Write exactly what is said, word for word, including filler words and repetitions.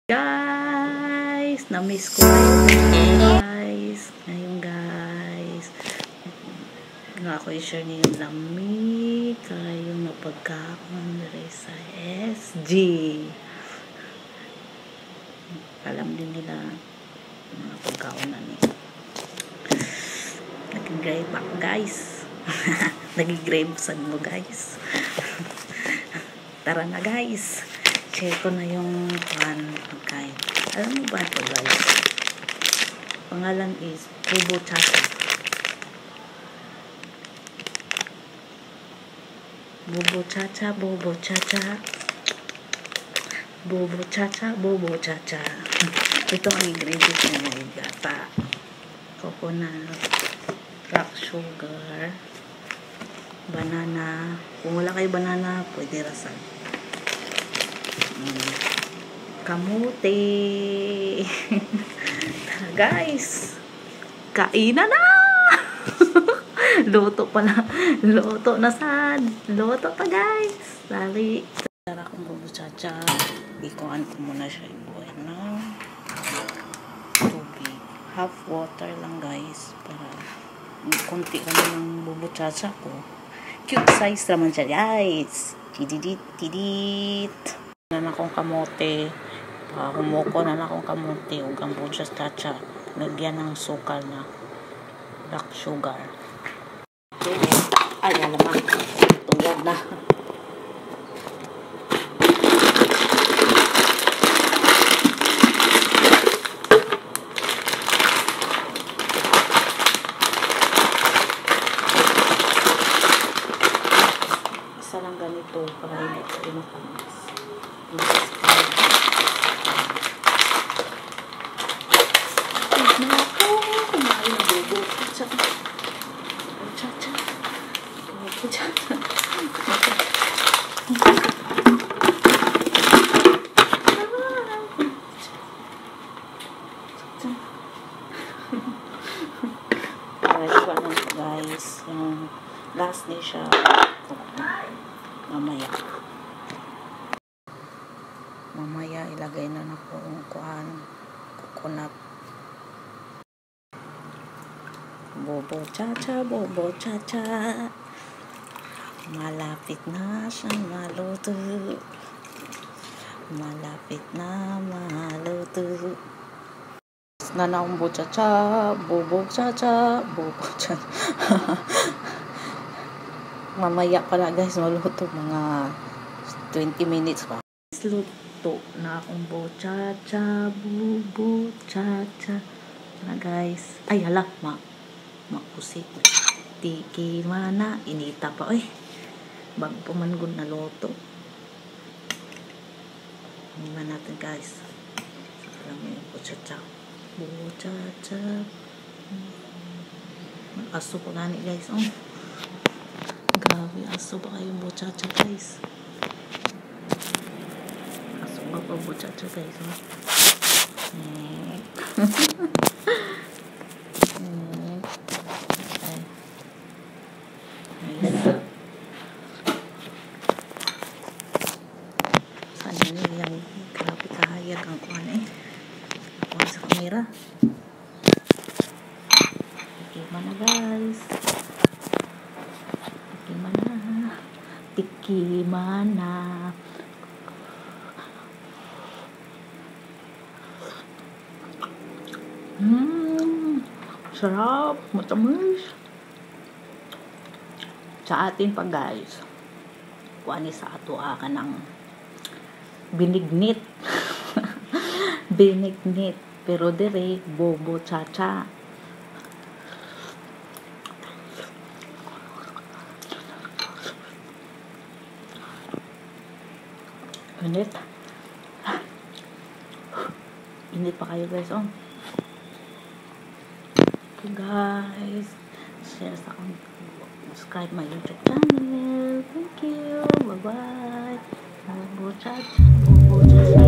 Guys, na-miss ko kayo guys. Ngayon guys, nga ako i-share niyo yung lamig kayong napagkaon rin sa S G. Alam din nila mga pagkaon na niya. Nag-grave back guys. Nag-grave saan mo guys. Tara na guys. Share ko na yung pan pagkain. Alam mo ba ito guys? Pangalan is Bobo Chacha. Bobo Chacha, Bobo Chacha. Bobo Chacha, Bobo Chacha. Ito ang ingredients niya na gata. Coconut, rock sugar, banana. Kung wala kayo banana, pwede rasan. Kamote. Tara guys, kainan na. Luto pala. Luto na sad. Luto pa guys. Dali. Tara akong Bobo Chacha. Ikuan ko muna siya ibuhay na tubig. Half water lang guys. Para konti lang ng Bobo Chacha ko. Cute size naman siya guys. Tididit, tidit. Na akong kamote. Uh, humuko na akong kamote ug ang Bobo Chacha lagyan ng sukal na black sugar. Ay, alaman. Tungod na. Isa lang ganito para hindi ko matamis. Guys, yung last niya siya mamaya mamaya ilagay na na kung kuan coconut. Bobo Chacha, Bobo Chacha, malapit na siyang maluto, malapit na maluto na na ang Bobo Chacha, Bobo Chacha, Bobo Chacha. Mamaya pala guys maluto, mga twenty minutes pa. Luto na akong Bobo Chacha, Bobo Chacha na guys. Ay hala, ma makusik. Tiki mana, inita pa. Ay, bago pa man gud na luto. Hindi natin guys. Alam mo yung Bobo Chacha. Bobo Chacha. Aso pa gani guys. Oh. Grabe, aso pa kayong Bobo Chacha guys. Aso pa pa Bobo Chacha guys. Oh. Eh. Sana nyo yung grabe kahayag ang kuhan eh. Kuhan sa kamera. Tikiman na guys. Tikiman na. Tikiman na. Mmm. Sarap. Matamis. Sa atin pa guys. Kuhan ni sa ato ka ng binignit. Binignit. Pero dire, Bobo Chacha. Init. Init pa kayo guys. Oh. Okay guys. Share sa akong. Subscribe my YouTube channel. Thank you. Bye bye. Bobo Chacha. Bobo Chacha.